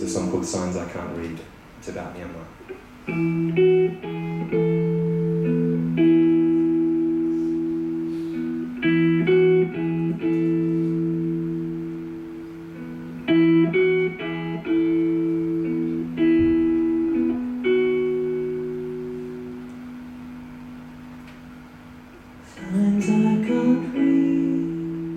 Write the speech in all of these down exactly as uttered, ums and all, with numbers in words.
a song called Signs I Can't Read. It's about Myanmar. Signs I can't read,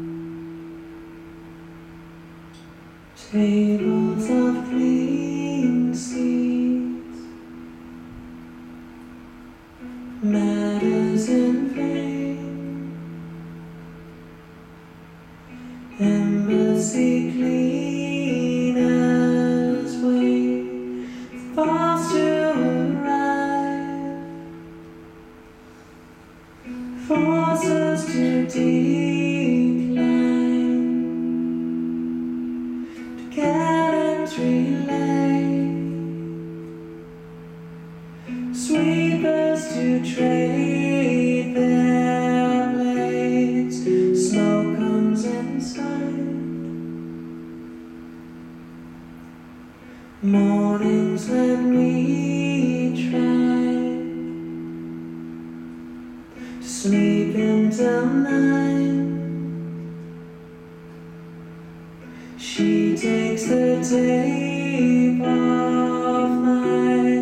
tables of clean seas, matters in vain, embassy cleaners wait for us to arrive, forces to decline, to cannons relay, sweepers to trade their blades, smoke comes inside, mornings when we try to sleep until nine. She takes the tape off my